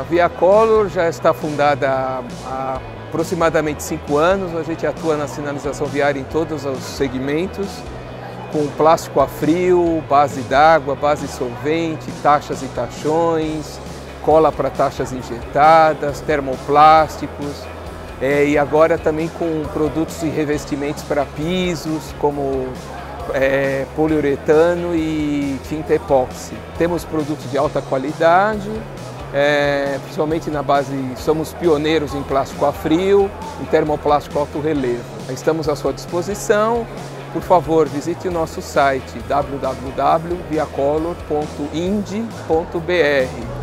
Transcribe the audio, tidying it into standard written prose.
Viacolor já está fundada há aproximadamente 5 anos. A gente atua na sinalização viária em todos os segmentos, com plástico a frio, base d'água, base solvente, taxas e tachões, cola para taxas injetadas, termoplásticos, e agora também com produtos e revestimentos para pisos, como poliuretano e tinta epóxi. Temos produtos de alta qualidade, principalmente na base, somos pioneiros em plástico a frio, em termoplástico alto relevo. Estamos à sua disposição. Por favor, visite o nosso site www.viacolor.ind.br.